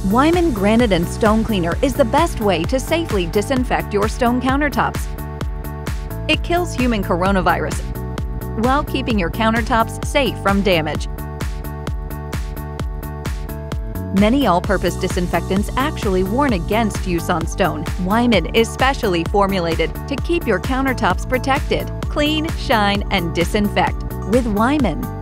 Weiman Granite and Stone Cleaner is the best way to safely disinfect your stone countertops. It kills human coronavirus while keeping your countertops safe from damage. Many all-purpose disinfectants actually warn against use on stone. Weiman is specially formulated to keep your countertops protected. Clean, shine, and disinfect with Weiman.